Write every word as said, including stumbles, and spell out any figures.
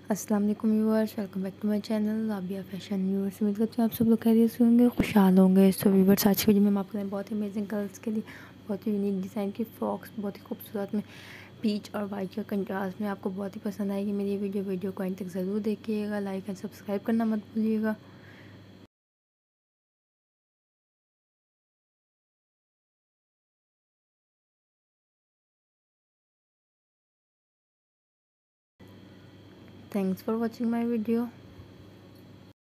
अस्सलाम वालेकुम viewers, welcome back to my channel Rabia fashion. Viewers, उम्मीद करती हूँ आप सब लोग खैरियत से होंगे, खुशहाल होंगे। सो व्यूअर्स, आज की वीडियो में हम आपके लिए बहुत ही अमेजिंग गर्ल्स के लिए बहुत ही यूनिक डिज़ाइन की फ्रॉक्स बहुत ही खूबसूरत में पीच और वाइट का कंट्रास्ट में आपको बहुत ही पसंद आएगी मेरी ये वीडियो। वीडियो को एंड तक ज़रूर देखिएगा, लाइक एंड सब्सक्राइब करना मत भूलिएगा। Thanks for watching my video.